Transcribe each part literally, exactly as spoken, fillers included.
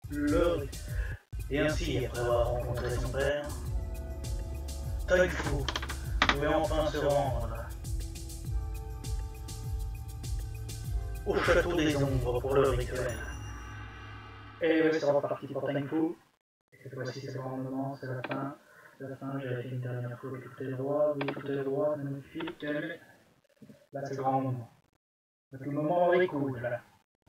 le... Et ainsi, après avoir rencontré son père, Toifu pouvait enfin se rendre au château des ombres pour le rituel. Et ouais, c'est reparti pour Toifu. Et cette fois-ci, c'est le grand moment, c'est la fin. C'est la fin, j'avais fait une dernière fois que tout est droit, oui, tout est droit, magnifique. Mais là, c'est le grand moment. C'est le moment est cool, là.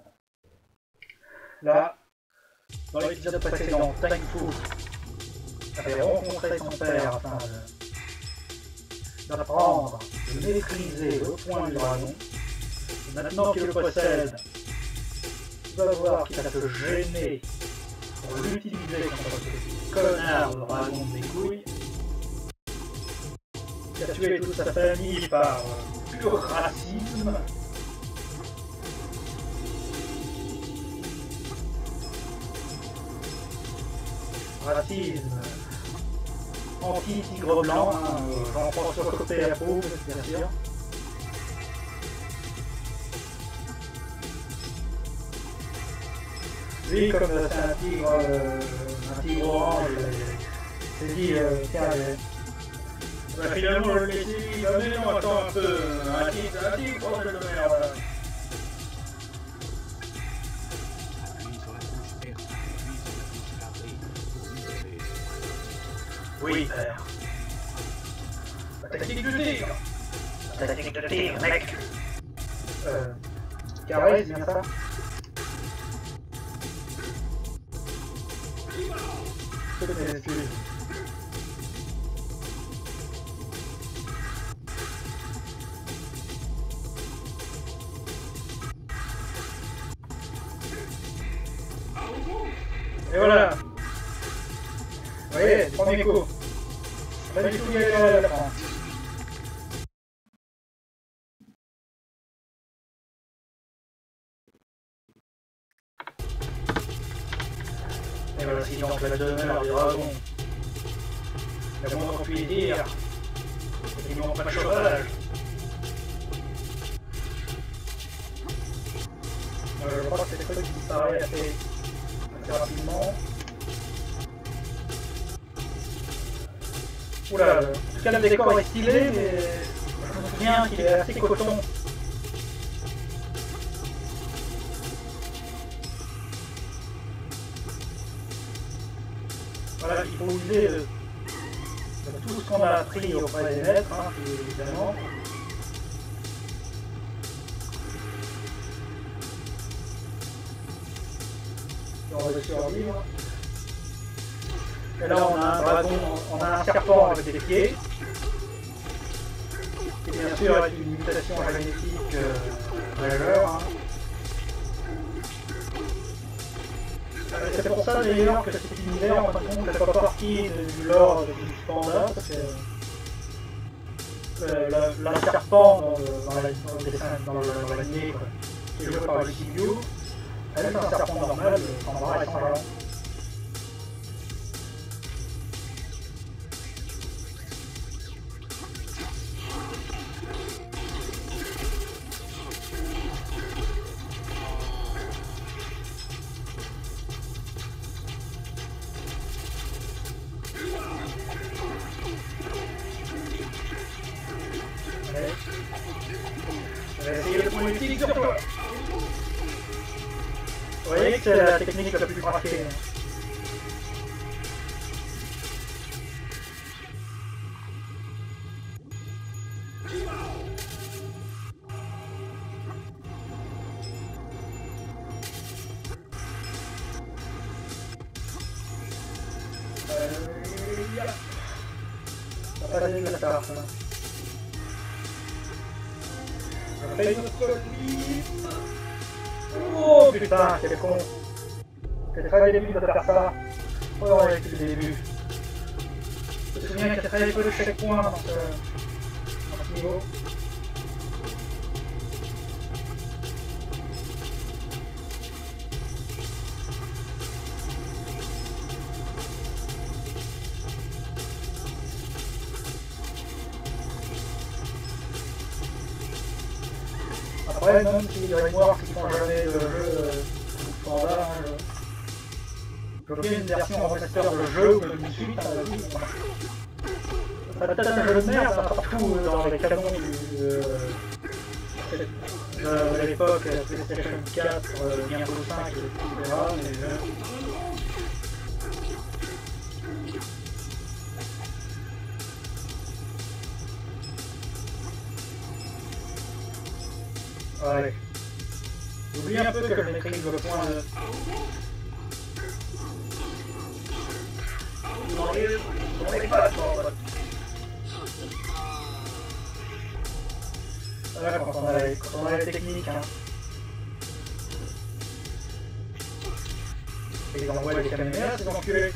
Là, dans l'épisode précédent, Toifu avait rencontré son père afin d'apprendre, de maîtriser le point du dragon. Et maintenant qu'il le possède, il va voir qu'il va se gêner pour l'utiliser contre ce connard de dragon des couilles. Il a tué toute sa famille par pur racisme. Racisme anti-tigre blanc, hein, Jean-François Copé approuve, bien sûr. Lui, comme euh, c'est un tigre, euh, un tigre orange, il s'est dit, euh, tiens, euh, bah, finalement, je le laisse vivre, mais non, attends un peu, un tigre, un tigre, bordel de merde. Oui, père. La technique du tigre. La technique du tigre, mec. Euh... Carré, c'est bien ça? Toutes mes excuses. Et voilà. Vous voyez, premier coup. Pas du tout galère à la France. Et voici donc la demeure des dragons. Le moins qu'on puisse dire, c'est qu'ils n'ont pas de chauffage. Euh, je crois que c'est des trucs qui disparaissent assez, assez rapidement. Oula, en tout cas le décor est stylé, mais je me souviens qu'il est assez coton. Voilà, il faut user de, de tout ce qu'on a appris auprès des maîtres, hein, évidemment. Et on va survivre. Et là on a un dragon, on a un serpent avec des pieds, qui bien sûr est une mutation génétique euh, majeure. Hein. C'est pour ça d'ailleurs que cet univers en fin de compte ne fait pas partie du lore de King's Panda, parce que euh, la, la serpent dans, le, dans, la, dans le dessin, dans l'anime qui est joué par Lucy Liu, elle est un serpent normal, sans bras et sans jambes. Je vais essayer de prendre une tigre sur toi. Vous voyez que c'est la technique la plus craquée. Euh, ça va pas donner de la tarte. Hein. On fait une copie. Oh putain, quel con. C'est très débile de faire ça. Oh ouais, c'est le début. Je me souviens qu'il y a très peu de checkpoints dans ce, dans ce niveau. Après, même s'il y a une mémoire qui font jamais de jeu euh, standard, hein, Je veux une version remaster de jeu ou même une suite, à la vie. Ça va peut-être un jeu de merde, partout dans les canons du, euh, de, de l'époque, la PlayStation quatre, euh, Diablo cinq, et cetera. Mais, euh, ouais. J'oublie un peu que je maîtrise le point de... Non, il pas là, voilà, quand on a la, quand on a la technique, hein. Et ils envoient les caméras, ces enculés.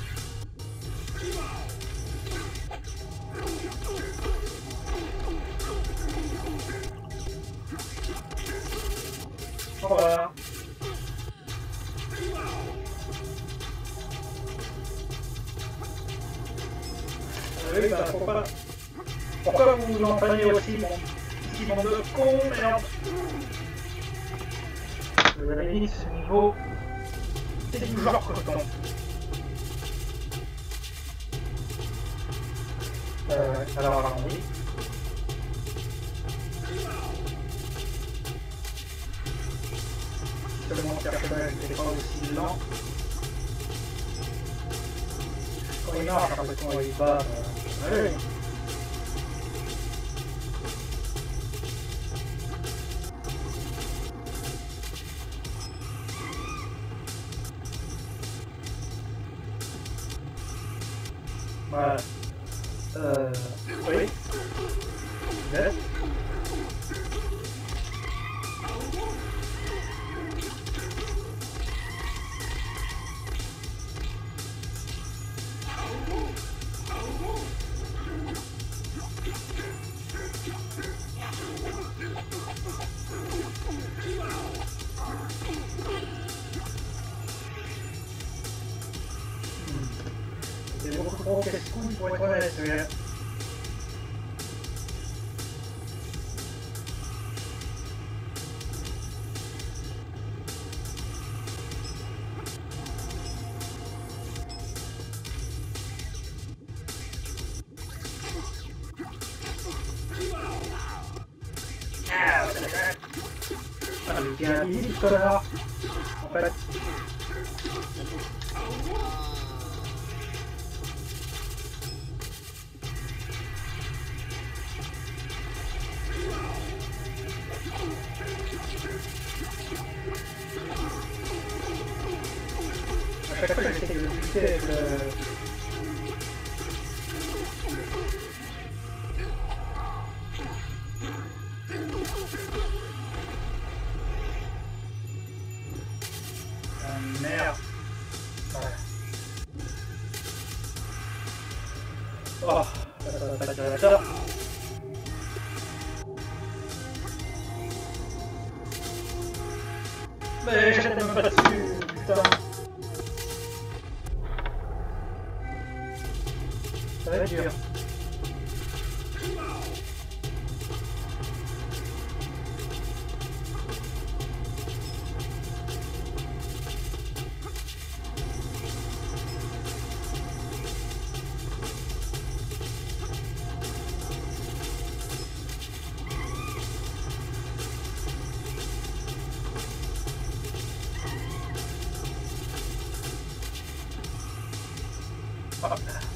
Au revoir. Oui, bah pourquoi, pourquoi vous vous entraînez aussi, mon petit bande de cons, merde. Vous avez dit ce niveau, c'est du genre coton. Euh, alors allons-y. Seulement le personnage n'était pas aussi lent. Quand il marche, après quand il bat, euh, ouais. Voilà. Euh... Oui. Yes. C'est beaucoup trop casse-couille pour être honnête, celui-là. Ah, mais t'es un limite, connard. En fait. À chaque fois, j'essaie de lutter avec le... Ah, merde. Voilà. Oh, ça, ça va pas durer longtemps. Mais j'étais même pas dessus, putain. Ça va être dur. Hop.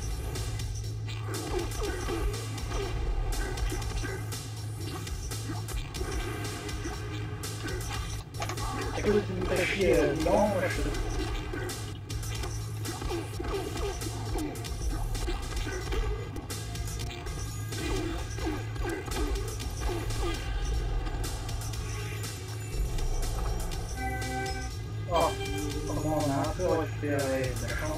C'est que tu me fais chier euh, non, moi je... Oh, comment on a un peu récupéré de la chance.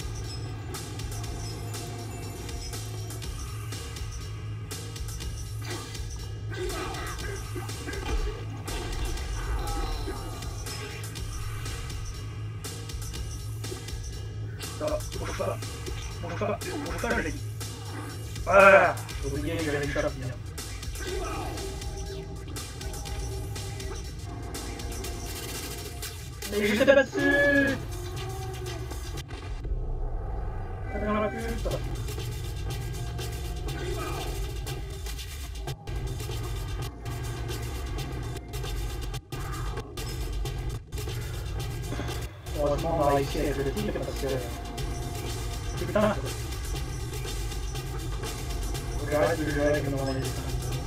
Ça va, bouge pas, bouge pas, bouge pas, je l'ai dit. Voilà, j'ai oublié que j'avais dit ça bien. Mais je sais pas dessus. le monde a réussi avec le titre parce que... Putain quoi. Faut que j'arrête de jouer avec le monde des dessins.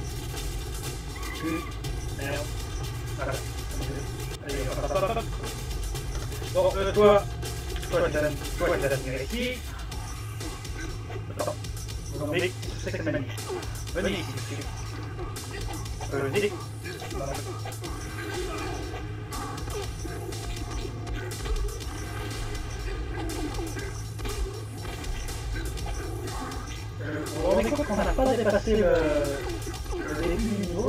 Merde. Voilà. Allez, hop hop hop hop. Bon, euh, toi... Toi, tu vas toi, tu vas venir ici. Attends. Vous tombez, c'est que c'est magnifique. Venez ici, monsieur. Euh, venez. Voilà. Vous vous rendez compte qu'on n'a pas dépassé le, le début du niveau.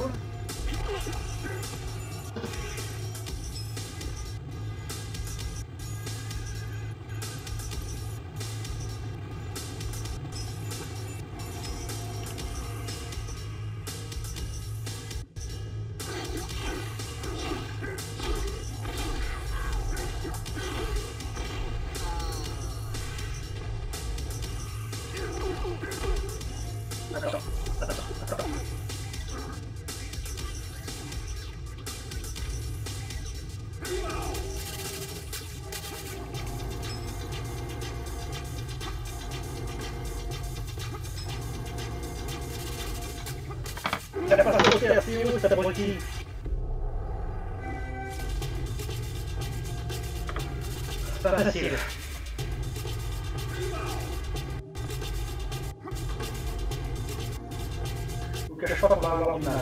Attends, attends, attends. T'as pas sauté assez haut, cet abruti. C'est pas facile. Je vous cache pas qu'on va avoir du mal.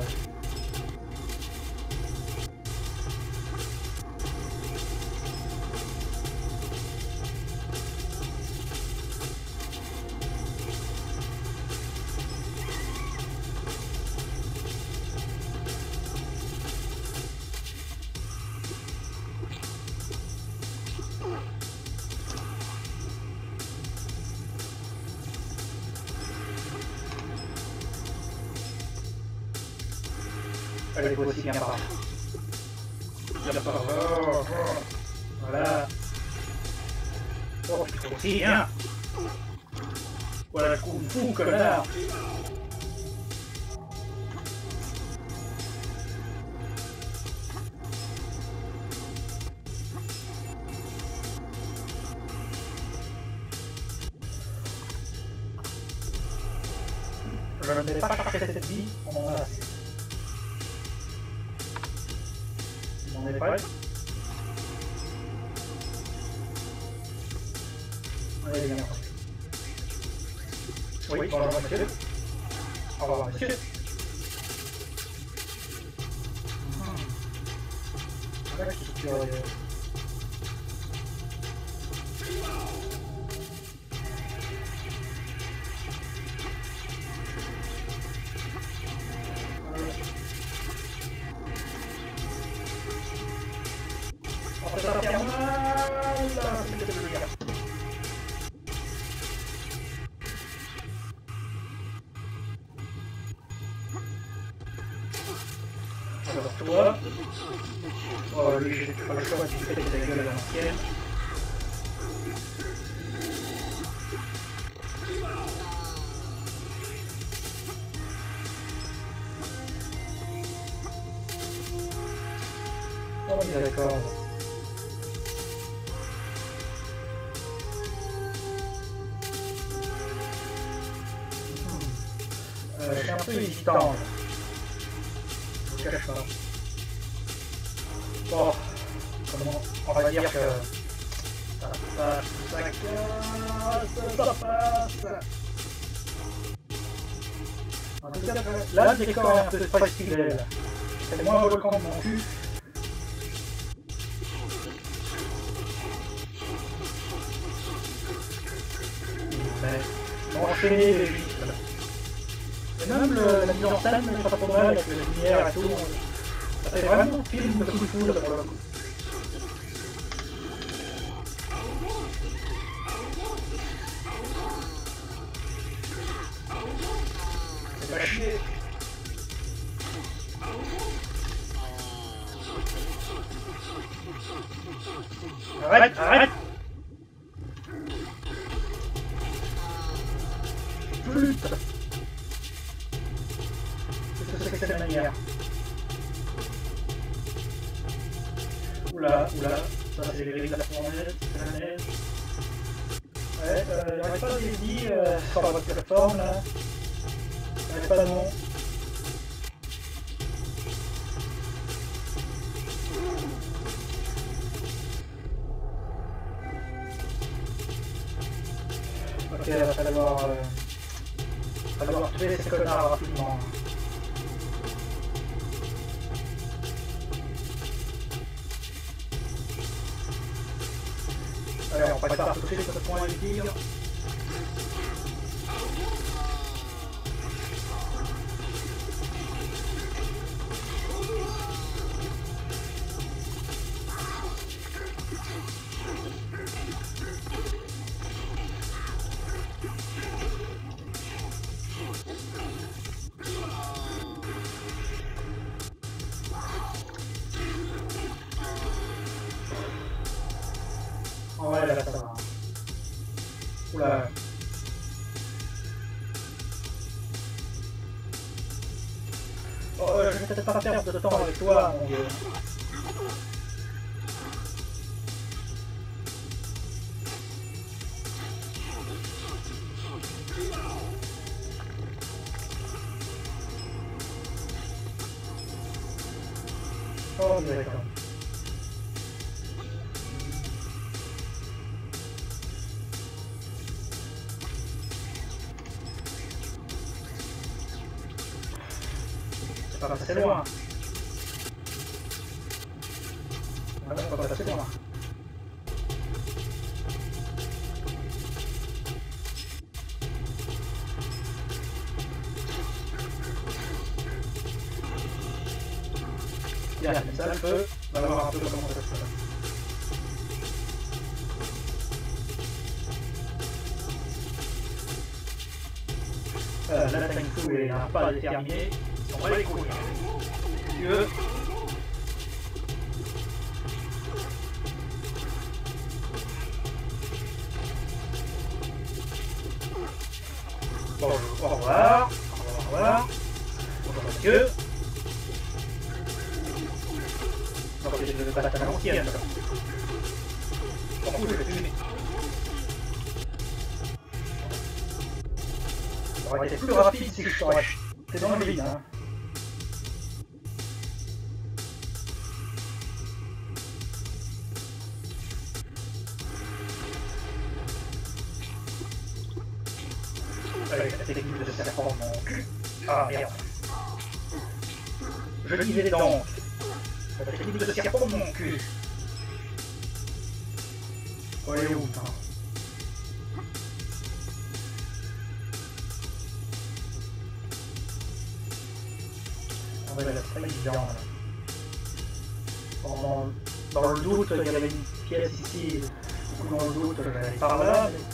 Allez, voici, viens par là. Viens par là. Voilà. Oh, putain, aussi, viens. Voilà le coup fou, connard. Je ne vais pas chercher cette vie, on en a assez. On est prêt? Allez, viens. Oui, bonjour monsieur. Au revoir monsieur. C'est vrai que je suis curieux. Ça va faire mal, c'est le gars. Alors toi, oh lui j'ai pas le choix, tu fais ta gueule à l'ancienne. Oh on est d'accord. Euh, je suis un peu hésitant. Je ne cache pas. Bon, comment on va dire que ça passe, ça casse, ça passe. En tout cas, là le décor est un peu facile. C'est moins un volcan de mon cul. Mais enchaîner les huit. Et même le, la mise en scène, je pas trop mal avec la lumière et tout, ça fait vraiment un film de coup de foudre pour le coup. C'est pas chier. Arrête, arrête. Putain. Qu'est-ce que c'est que cette manière? Oula, oula, ça c'est les grilles de la fournaise, c'est Euh, J'arrête pas de les dire euh, sur votre plateforme là. J'arrête pas de nom. Ok, il va falloir, euh, falloir tuer ces connards rapidement. Allez, on prépare tout de suite ce point du tigre. Ouais, là, ça va. Oula. Oh, euh, je vais peut-être pas perdre de temps avec toi, mon dieu. Oh, d'accord. Ça va passer loin. Ah non, ça va passer loin. Bien, ça le feu. On va voir un peu comment ça se passe. Euh, là, Tang Fu est un pas déterminé. On va les couilles. Si tu veux. Bonjour, au revoir. Au revoir. Bonjour monsieur. Donc je vais battre à l'ancienne. Bon, je vais fumer. Ça aurait été plus rapide si je t'aurais jeté dans le vide, hein. Avec la technique de serpent dans mon cul. Ah merde. Je disais donc. La technique de serpent dans mon cul. Oh, elle est où, hein? Ah ouais, là, c'est pas évident, là. Dans, dans le doute, il y avait une pièce ici. Du coup, dans le doute, j'allais par là. Mais...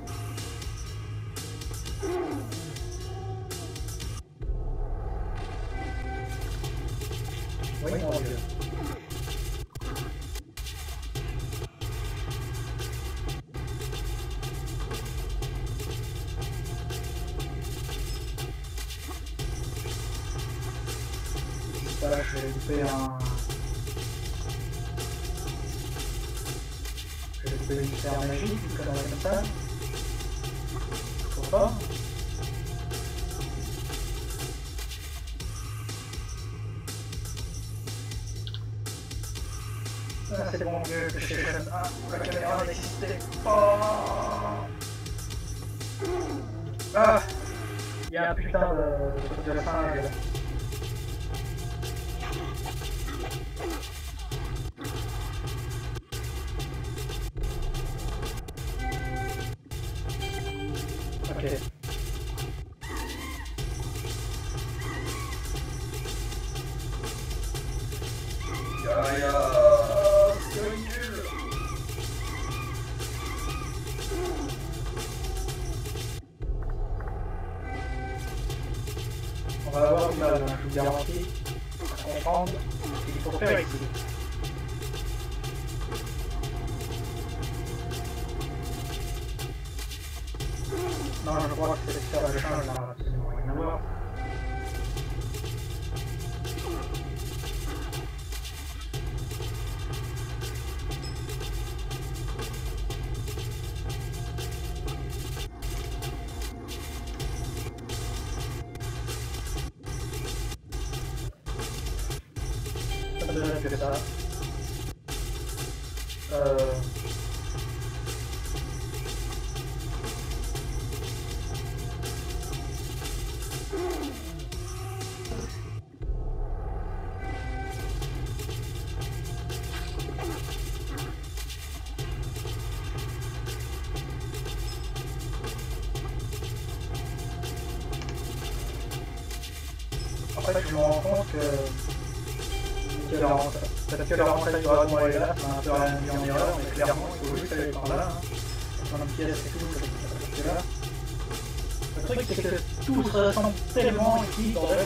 Oui, mon dieu. Voilà, je vais louper un... Je vais louper une sphère magique, une connerie comme ça. Pourquoi pas? Ah, c'est bon Dieu que chez Station un, la caméra n'existait pas. Ah, il y a un putain de truc de, de singe là. Ok. Ya, ya. On va avoir du mal, hein, je vous garantis, à comprendre ce qu'il faut faire ici. Non, je crois que c'est cette sphère de change là, absolument rien à voir. plus honnête que ça. Euh... Après, je me rends compte que, que leur, peut-être que leur avantage de Dragon est là, c'est un peu rien mis en erreur, mais clairement, il faut juste aller par là. Hein. Dans une pièce et tout, ça là. Le truc, c'est que tout se ressemble tellement ici, bordel.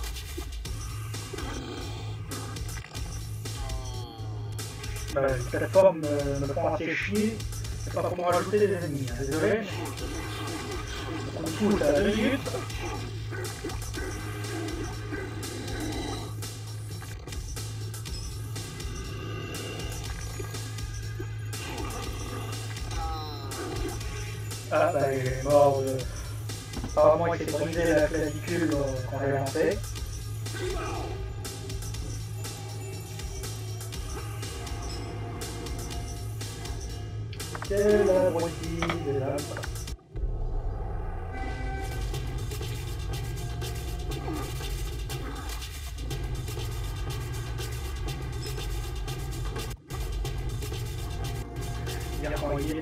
Bah, cette plateforme me, me prend assez chier, c'est pas pour me rajouter des ennemis, hein. Désolé. On fout à deux minutes. Ah bah il est mort de... Apparemment il s'est brisé la clavicule euh, quand j'ai lancé. Quel abruti de l'âme. Bien renvoyé.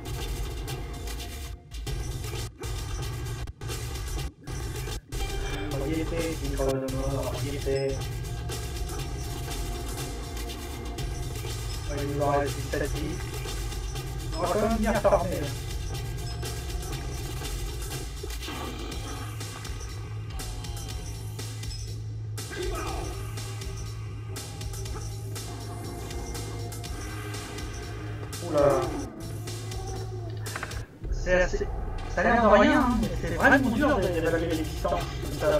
Il était, il creuse de mort, il était. Il nous en reste dix-sept vies. On va quand même bien farmer. Oula. C'est assez... Ça a l'air de rien, hein, mais c'est vraiment dur d'évaluer les distances comme ça.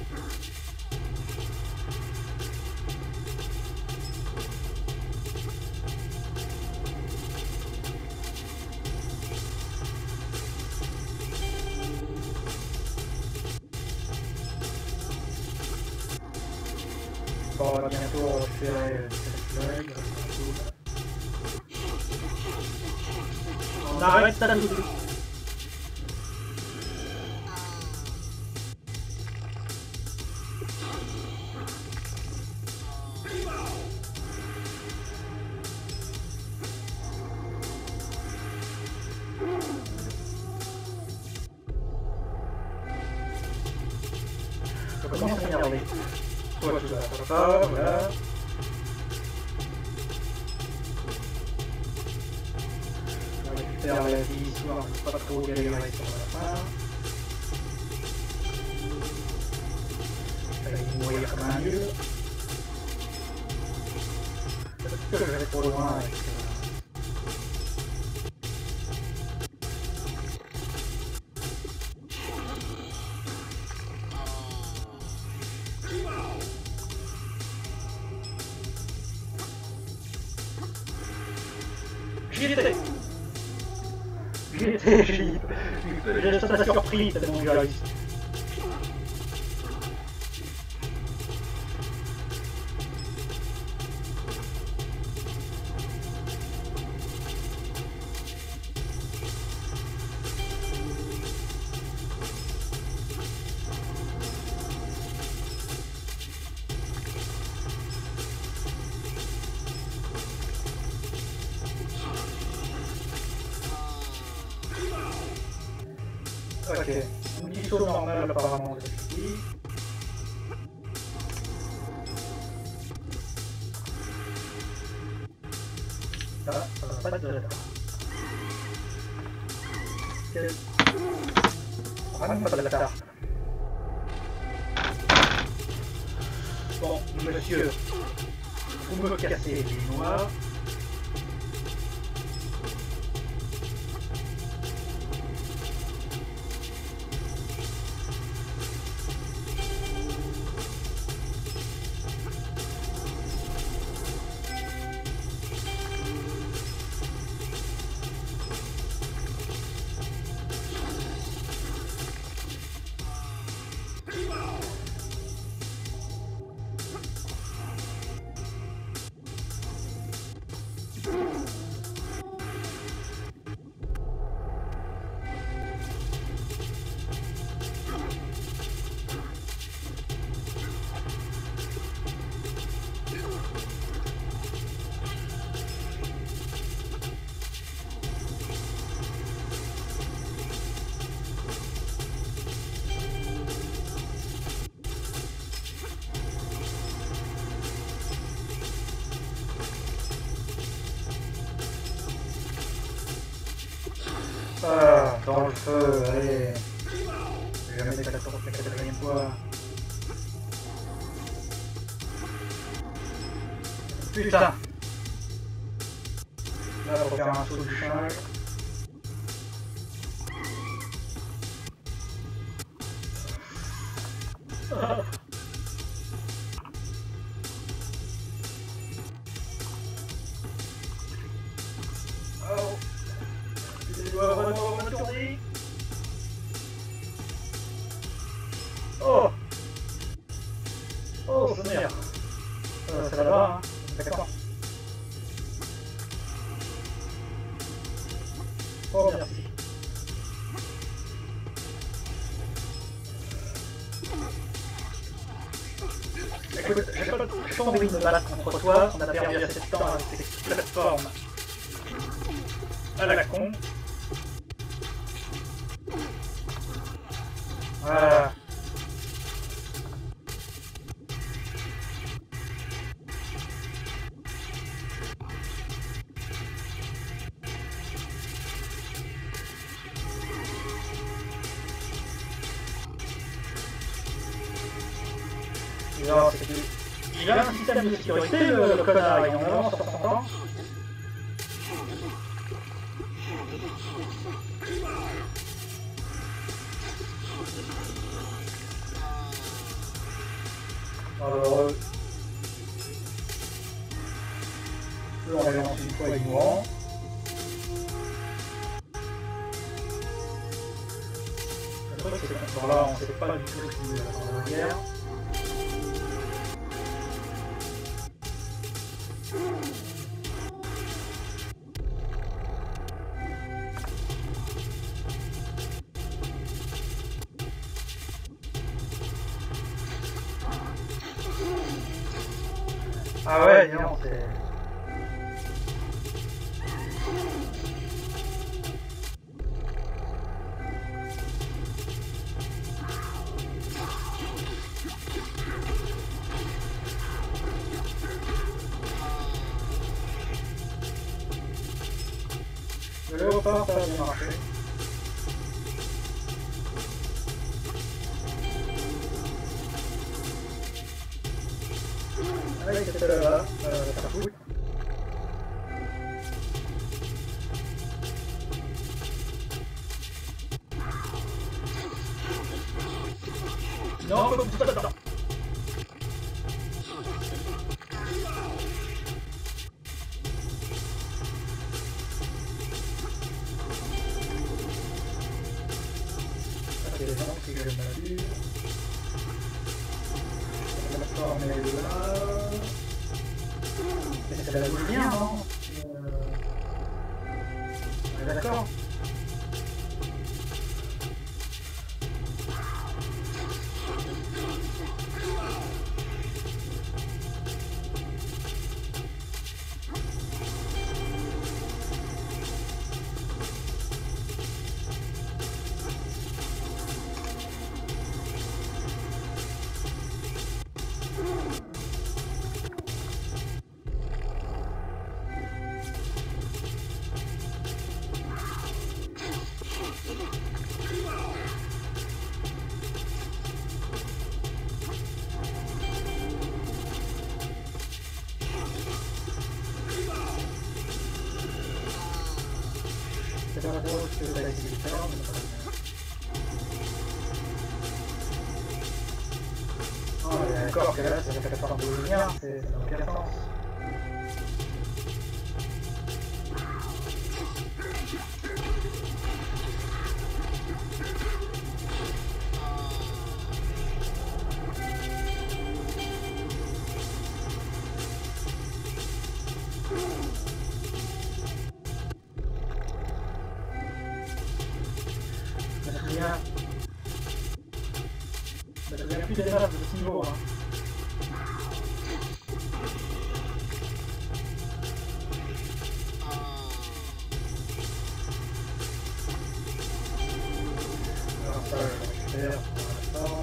Bon, on va bientôt récupérer cette flag. On arrête ça tout de suite. Je commence à m'énerver. Toi, tu vas faire ça, voilà. On récupère la vie, histoire de pas trop galérer sur la fin. Je vais mourir comme un nul. Peut-être que je vais trop loin avec... J'y étais! J'y étais, j'ai eu ça surpris tellement j'ai réussi. Ok, un petit saut normal apparemment de ici. Ça, ça va pas être de là. Quel... Vraiment pas de la tarte. Bon, monsieur, vous me cassez les noix. Ah, dans le feu, allez. Je vais mettre la quatrième fois. Putain. Là, faut faire un saut du cheval. Ah. Oh. Il doit vraiment me tourner. Oh. Oh, c'est merde. Euh, ça va, hein. D'accord. Oh, merci. Écoute, j'ai pas, pas envie de me battre contre toi, on a perdu assez de temps avec ces plateformes à la con. Voilà. Il a un système de sécurité, le, le connard, il en avance sur son temps. Alors, eux, eux on les lance une fois, ils mourront. Le truc, c'est que là, on sait pas du tout ce qu'il y a dans la guerre. Ah ouais, non, c'est... Le léopard, ça a bien marché. Allez, c'était là, euh, ça fout. Non, faut pas dedans. Ok, non, c'est que je m'abuse. La plateforme est là. Mais ça la bouge bien, non euh... On est d'accord. C'est pas drôle que t'as essayé de faire, mais pas bien. Oh, mais d'accord que là, c'est la plateforme de lumière, ça n'a aucun sens. Je me souviens... Je me souviens plus des maps de ce niveau, hein. Alors ça, je vais faire pour l'instant.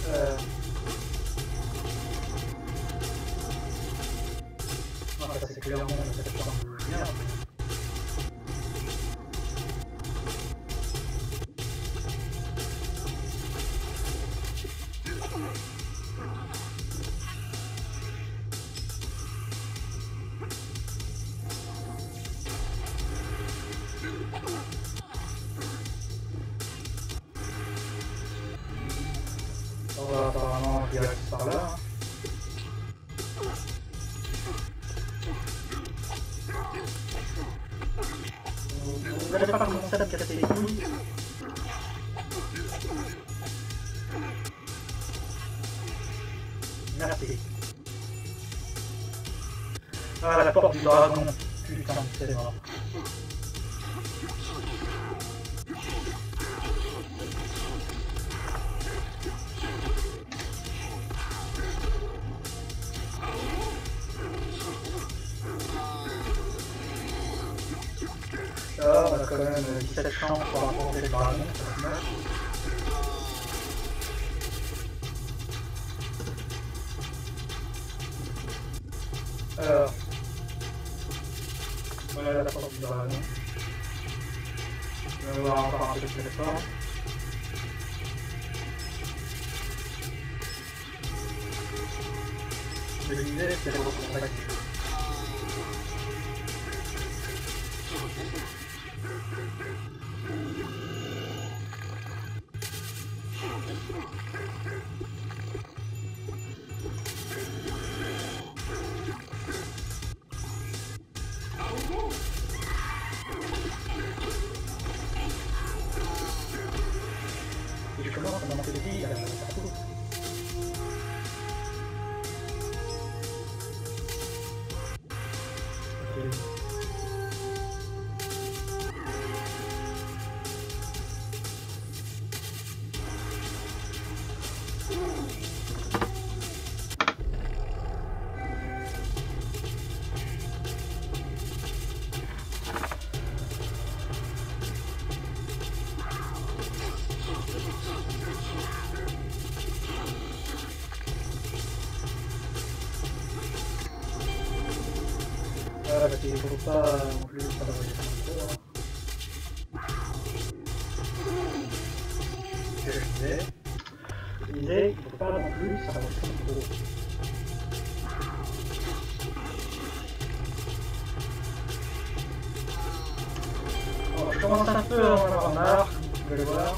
Euh... Non, ça c'est clairement une plateforme de merde. On va apparemment direct par là. Vous n'allez pas commencer à me casser les couilles. Merci. Ah, la porte du dragon. Putain, c'est mort. Là, on a quand même dix-sept chances pour rencontrer le dragon, ça se marche. Alors, voilà la porte du dragon. On va voir encore un peu plus fort. Je le disais, c'est le recontracté. Et je commence à monter les billes, là, ça coûte. Ok. Voilà, parce qu'il ne faut pas non plus travailler trop. Ce que je disais, je disais qu'il ne faut pas non plus travailler trop. Bon, je commence un peu à en avoir marre, vous pouvez le voir.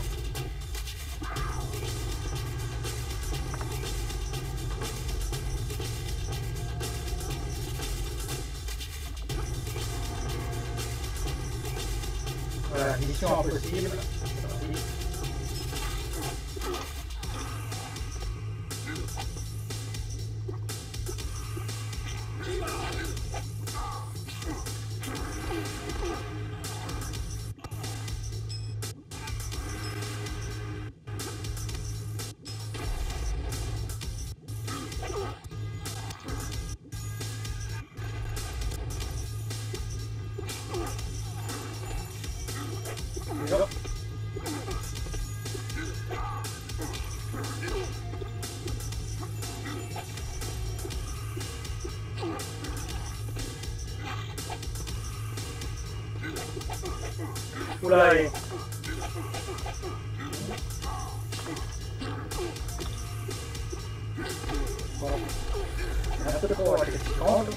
Voilà, mission impossible. C'est parti. Hop. Oula, allez. Bon. Il y a un peu trop avec les petits angles.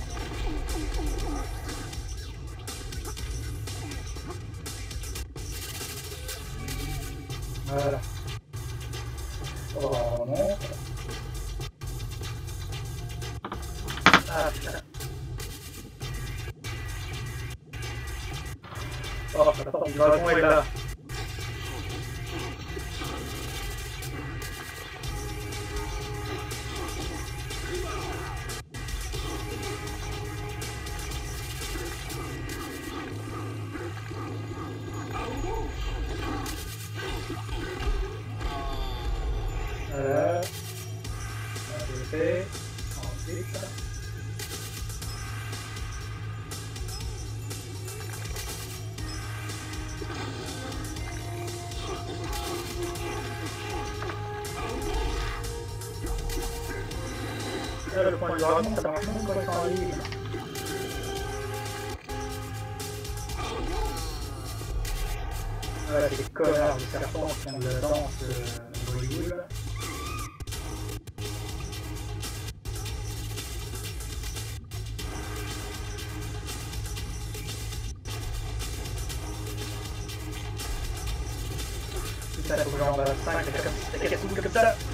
Voilà. Oh non. Ah putain. Oh, la porte du dragon est là. Voilà. Ça c'est fait. Ensuite. Là, le point de dragon, ça marche même quand ils sont en ligne. Voilà, c'est des connards de serpents qui font de la danse euh, Bollywood. Putain, faut que j'en bats cinq, ça casse tout comme ça.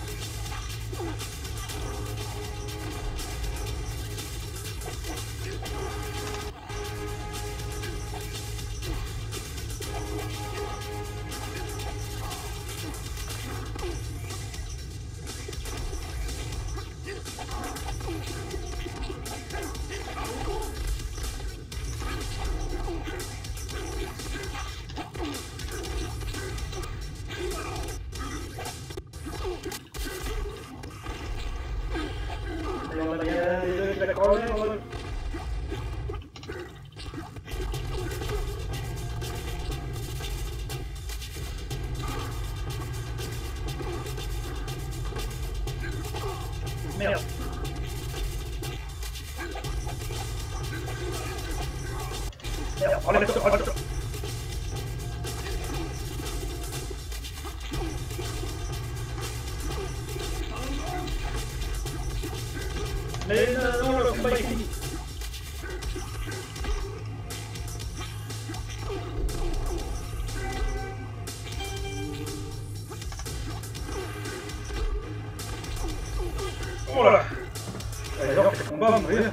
Et on a bien les deux qui va crever. Merde. Merde, enlève-toi, enlève-toi. Mais non, non, le combat est fini. Oh là là. Allez, donc, le combat va mourir.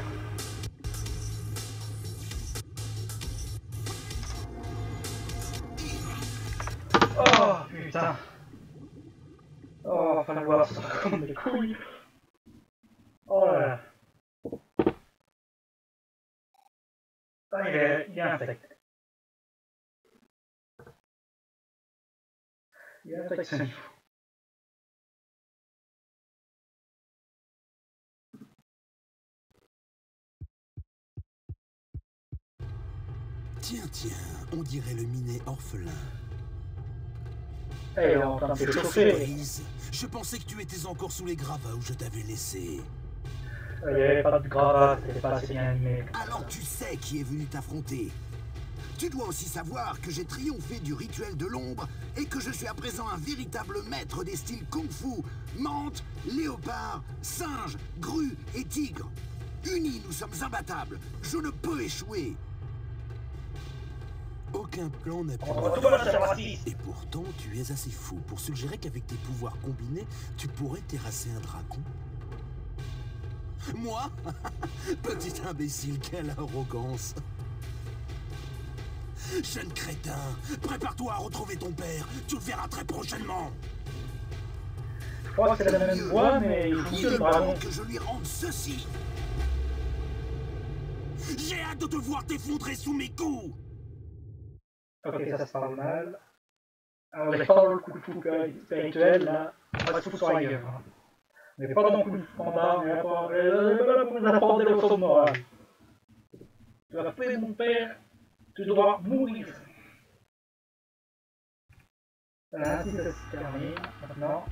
Oh putain. Oh, enfin le voir, ça se comme des couilles. Oh là là. Ah, il est, il est infect. Il est infect ce niveau. Tiens, tiens, on dirait le minet orphelin. Eh, il est en train de se chauffer. Surprise. Je pensais que tu étais encore sous les gravats où je t'avais laissé. Il n'y avait pas de gravat, c'était pas assez bien animé. Alors tu sais qui est venu t'affronter. Tu dois aussi savoir que j'ai triomphé du rituel de l'ombre et que je suis à présent un véritable maître des styles kung-fu, menthe, léopard, singe, grue et tigre. Unis, nous sommes imbattables. Je ne peux échouer. Aucun plan n'a pu... Et pourtant, tu es assez fou pour suggérer qu'avec tes pouvoirs combinés, tu pourrais terrasser un dragon. Moi? Petit imbécile, quelle arrogance! Jeune crétin, prépare-toi à retrouver ton père, tu le verras très prochainement. Je crois que c'est la même voix, mais il faut Il que le est dragon. temps que je lui rende ceci. J'ai hâte de te voir t'effondrer sous mes coups. Ok, ça se parle mal. Alors, on n'est pas dans le coup de fou spirituel, là. On va se foutre sur la gueule. Hein. On n'est pas dans le coup de combat, on est là pour, on est là pour nous apporter le leçons de morale. Tu vas tuer mon père, tu dois mourir. Voilà, ainsi ça se termine. Maintenant.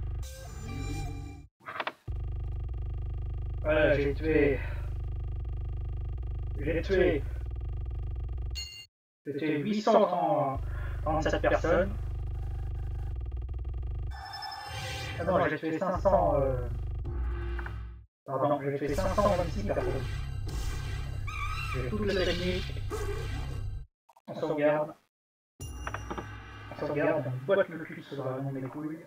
Voilà, j'ai tué. J'ai tué. J'ai tué huit cent trente-sept personnes. Ah non, j'ai tué cinq cents. Euh... Pardon, j'ai tué cinq cent vingt-six personnes. J'ai toutes les techniques. On sauvegarde. On sauvegarde, on boite le cul sur vraiment mes couilles.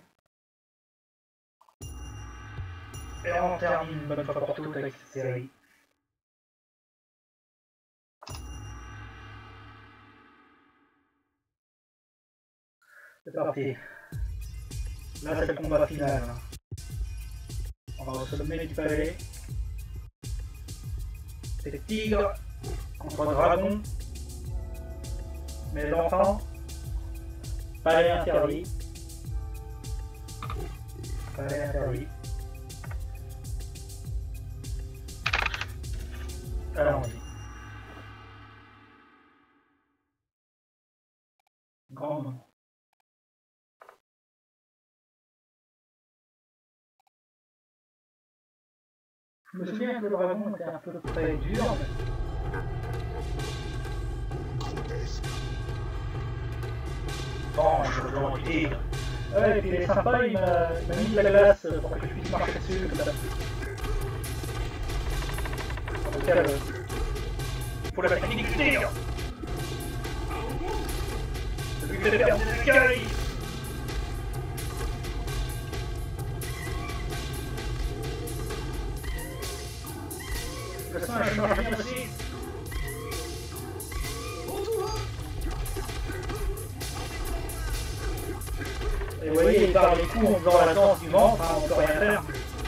Et on termine une bonne fois pour toutes avec cette série. C'est parti. Là, c'est le combat final. On va au sommet du palais. C'est tigre contre dragon. Mais l'enfant, palais interdit. Palais interdit. Allons-y. Grand moment. Je me souviens que le dragon était un peu très dur. Bon, je veux le tigre. Ouais, et puis il est sympa, il m'a mis de la glace pour que je puisse marcher dessus, comme ça. En tout cas, le... pour la technique du tigre. Celui qui fait perdre des écailles. Le singe marche bien aussi. Et vous voyez, il part les coups en faisant la danse du ventre, hein, on peut rien faire.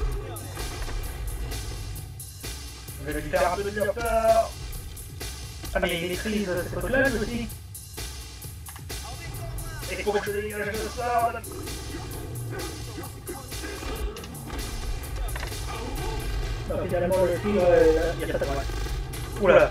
Je vais lui faire un peu de peur. Ah mais il maîtrise cette pote-là lui aussi. Et il faut que je dégage de ça. Non, finalement le tigre, euh, il y a ça ouais. Oula.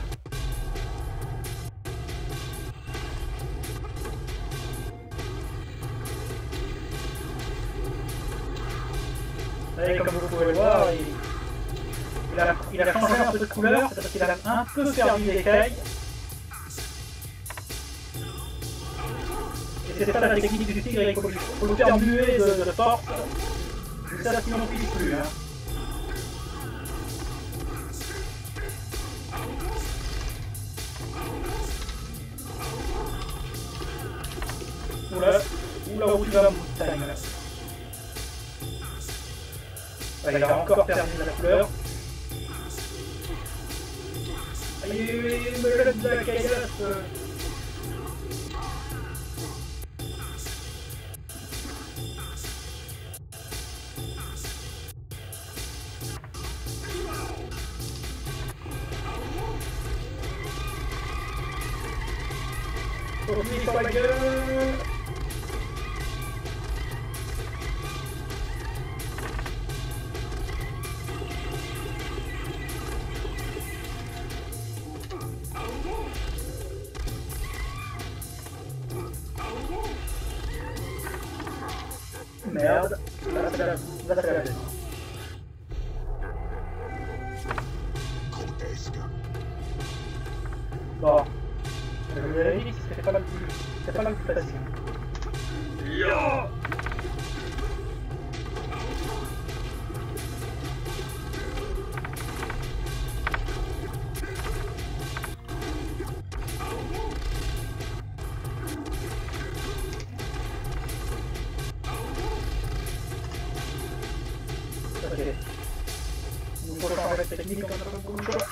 Et comme vous pouvez le voir, il, il, a, il a changé un peu de couleur, c'est parce qu'il a un peu perdu l'écaille. Et c'est ça la technique du tigre, il faut, faut le faire muer de, de force, jusqu'à ce qu'il n'en puisse plus. Hein. Oula, oula, où tu vas, montagne là. Ouais, il a encore perdu la couleur. Allez, il me jette de la caillasse. Continue sur la gueule. Merde, là c'est la, là c'est la deuxième. Bon, je vous avais dit que c'était pas la plus, c'était pas la plus facile. Yo! Ok. Nous faut changer de technique, on n'a pas beaucoup de choix.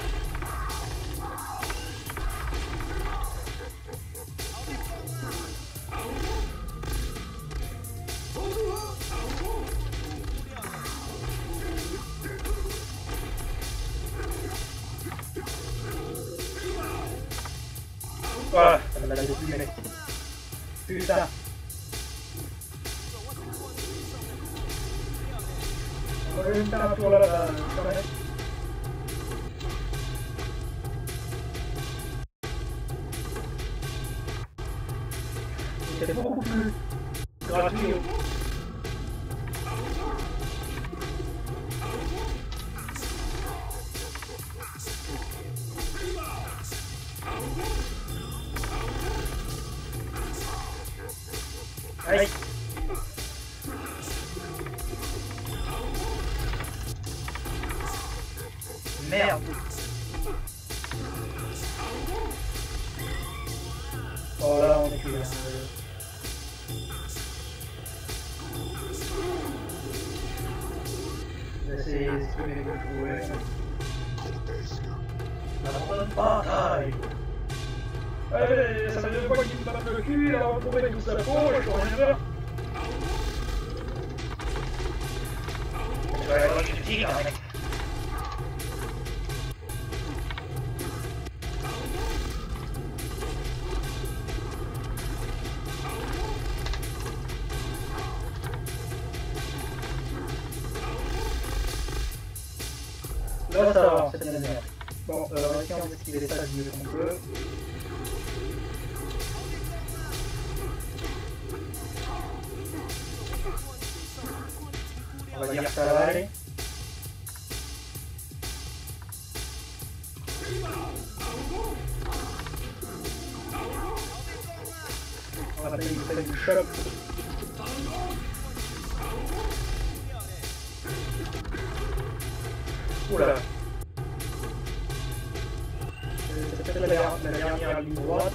Voilà, ça me l'a déplumer. Putain. On va juste faire un tour là-bas, quand même. C'est beaucoup plus gratuit. Aïe. Merde. Oh là on est plus là. Je vais essayer d'exprimer le jouet. La bonne bataille. Allez, ça fait deux fois qu'il me tape le cul, il a retrouvé tout sa peau, je peux rien faire. Je vais aller voir le tigre, mec. Là ça va, c'est bien la merde. Bon, euh, on va essayer d'esquiver ça du mieux qu'on peut. On va dire que ça va aller. Après, il fait du choc. Oula. C'est peut-être la, la dernière ligne droite.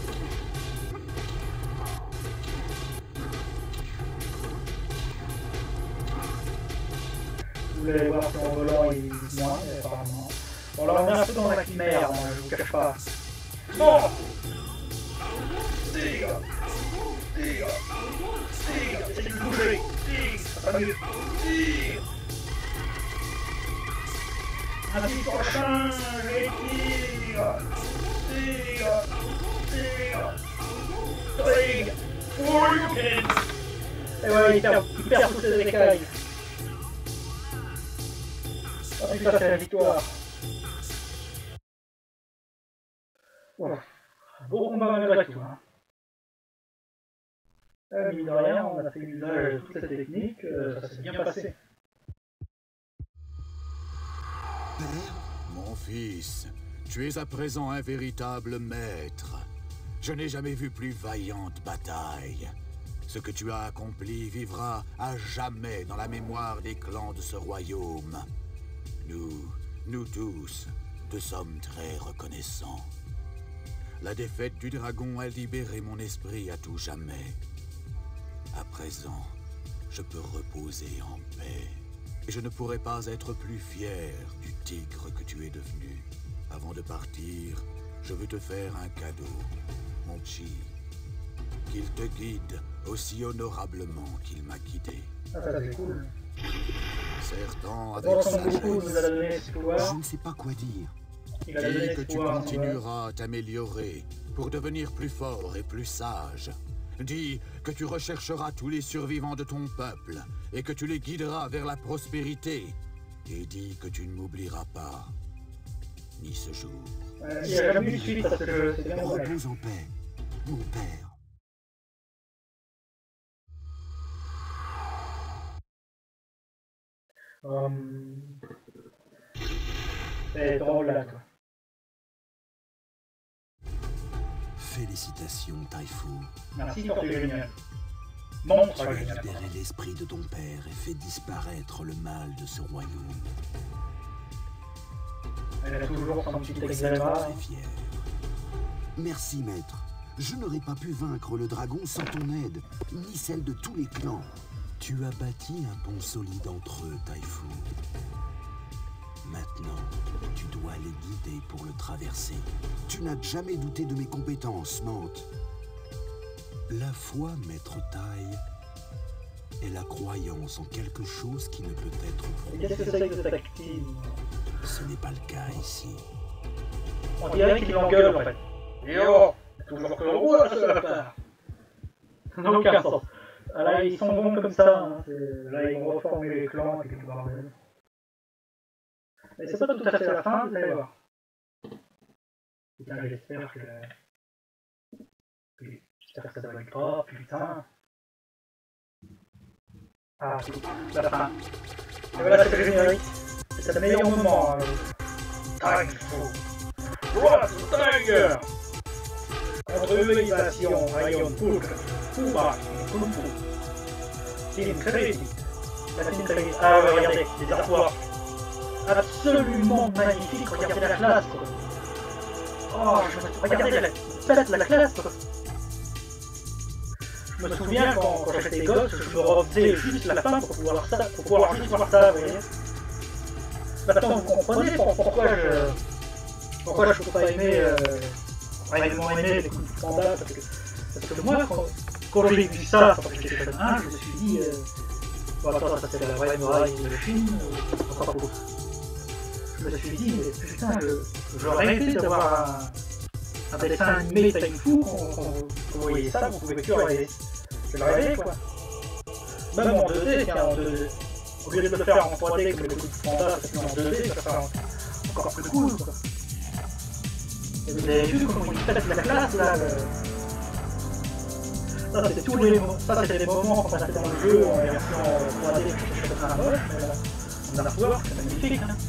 Vous voulez voir si en volant il est moins, apparemment. Bon, alors on est un peu dans la chimère, hein, je vous cache pas. Non! Stig! Stig! Stig! Essaye de bouger! Stig! Ça va mieux! Stig! Un petit prochain! Stig! Stig! Stig! Stig! For you kids! Et ouais, il perd, il perd toutes ses écailles. Ah putain, c'est la victoire. Voilà. Beau combat malgré tout. Hein. Euh, mine de rien, on a fait l'usage de toute cette technique, euh, ça s'est bien passé. Père, mon fils, tu es à présent un véritable maître. Je n'ai jamais vu plus vaillante bataille. Ce que tu as accompli vivra à jamais dans la mémoire des clans de ce royaume. Nous, nous tous, te sommes très reconnaissants. La défaite du dragon a libéré mon esprit à tout jamais. À présent, je peux reposer en paix. Et je ne pourrais pas être plus fier du tigre que tu es devenu. Avant de partir, je veux te faire un cadeau, mon Chi. Qu'il te guide aussi honorablement qu'il m'a guidé. Ah, ça c'est cool. Certain avec Bon, sagesse, beaucoup nous a donné ce pouvoir. je ne sais pas quoi dire. Il a donné dis ce que tu pouvoir. continueras à t'améliorer pour devenir plus fort et plus sage. Dis que tu rechercheras tous les survivants de ton peuple et que tu les guideras vers la prospérité. Et dis que tu ne m'oublieras pas, ni ce jour. Euh, il n'y a jamais eu de suite parce que je sais bien dommage. Repose en paix, mon père. Hum... C'est drôle là, toi. Félicitations, Taifu. Merci pour tes génial. Monstre Tu as génial. libéré l'esprit de ton père et fait disparaître le mal de ce royaume. Elle a toujours son petit Tu es examen. très fier. Merci, maître. Je n'aurais pas pu vaincre le dragon sans ton aide, ni celle de tous les clans. Tu as bâti un pont solide entre eux, Taifu. Maintenant, tu dois les guider pour le traverser. Tu n'as jamais douté de mes compétences, Mante. La foi, maître Tai, est la croyance en quelque chose qui ne peut être prouvé. Qu'est-ce que c'est que cette active? Ce n'est pas le cas ici. On dirait qu'il l'engueule en fait. Et oh, toujours que le roi, ce lapin. Ça n'a aucun sens. Ah, là, ils sont bons comme ça. Hein. Là, ils vont reformer les clans et tout le bordel. Mais c'est pas tout à fait la fin, vous allez voir. Putain, j'espère que... J'espère que ça va être pas, putain. Ah, c'est la fin. Et voilà, c'est le générique. C'est le meilleur moment. Taifu. Roi Tiger. Contre l'humanisation, Rayon Pulk, Fuba, Kung Fu. Team Credit. La Team Credit. Ah ouais, regardez, les artworks. Absolument magnifique, regardez la classe. Oh, je... regardez la... Faites la classe. Je me souviens quand, quand j'étais gosse, je me refaisais juste la fin pour pouvoir, ça, pour pouvoir juste voir ça, vous voyez. Maintenant vous comprenez pour, pourquoi je pourquoi je peux pas aimer euh, réellement aimer les coups de panda, parce que, parce que moi quand, quand j'ai vu ça sur PlayStation un, je me suis dit euh, bon attends, ça c'est la vraie muraille de Chine, euh, enfin, pas beaucoup. Je me suis dit mais putain, je, je rêvais d'avoir un, un dessin animé Taifu, quand vous voyez ça, vous pouvez plus rêver. Je le rêvais quoi. Même en deux D, tiens, en deux D. Au lieu de le faire en trois D comme les coups de panda, parce qu'en deux D, ça fait encore plus cool quoi. Et vous avez vu comment il fait la classe là le... Ça c'était tous les ça c'était les moments qu'on passait dans le jeu en version trois D, je sais pas un moche, mais là, on a la pouvoir, c'est magnifique hein.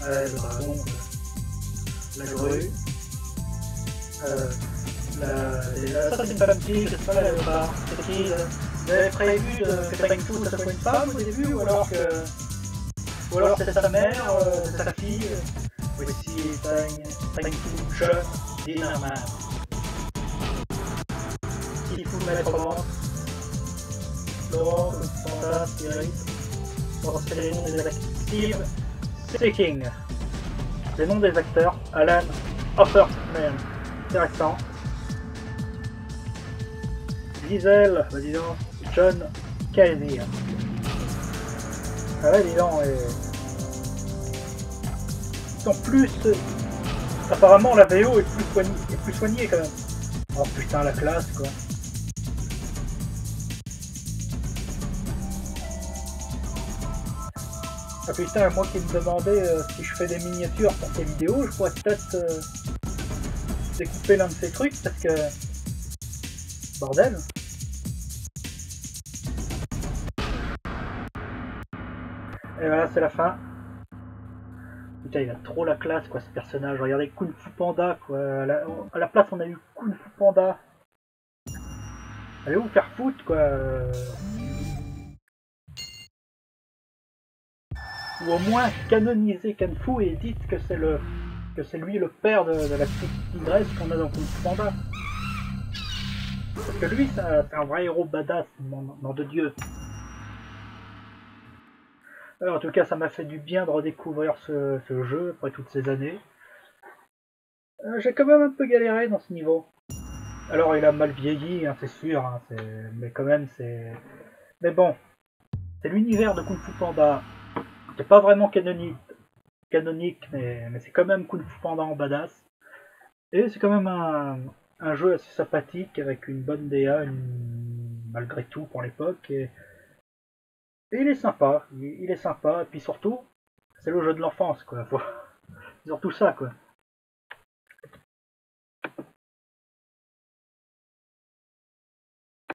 Ouais, le dragon, la grue. Euh, la, la, ça c'est pas la petite, c'est pas la léopard. C'est qui euh, vous avez prévu de, que Tang Fu ce soit une femme au début, ou alors que. Ou alors c'est sa mère, euh, c'est sa fille. Voici Tang, Tang Fu, jeune, Dinnerman. S'il faut mettre en vente. Laurent, Panda, Spirit. Bon, c'est les noms des acteurs. Seeking. Les noms des acteurs. Alan Offerman. Intéressant. Diesel, bah dis donc, John Casey. Ah ouais, dis donc, et... ils sont plus... Apparemment la V O est plus soignée, est plus soignée quand même. Oh putain, la classe quoi. Ah putain, moi qui me demandais euh, si je fais des miniatures pour ces vidéos, je pourrais peut-être euh, découper l'un de ces trucs parce que... Bordel. Et voilà, c'est la fin. Putain, il a trop la classe quoi ce personnage. Regardez Kung Fu Panda quoi. À la, à la place on a eu Kung Fu Panda. Allez vous faire foutre quoi. Ou au moins canoniser Kung Fu et dites que c'est le que c'est lui le père de, de la petite tigresse qu'on a dans Kung Fu Panda. Parce que lui c'est un, un vrai héros badass, nom, nom de Dieu. Alors, en tout cas ça m'a fait du bien de redécouvrir ce, ce jeu après toutes ces années. Euh, J'ai quand même un peu galéré dans ce niveau. Alors il a mal vieilli, hein, c'est sûr, hein, mais quand même c'est... Mais bon, c'est l'univers de Kung Fu Panda. C'est pas vraiment canonique, canonique mais, mais c'est quand même Kung Fu Panda en badass. Et c'est quand même un, un jeu assez sympathique avec une bonne D A, une... malgré tout pour l'époque. Et... et il est sympa, il, il est sympa. Et puis surtout, c'est le jeu de l'enfance quoi. Faut... surtout ça quoi.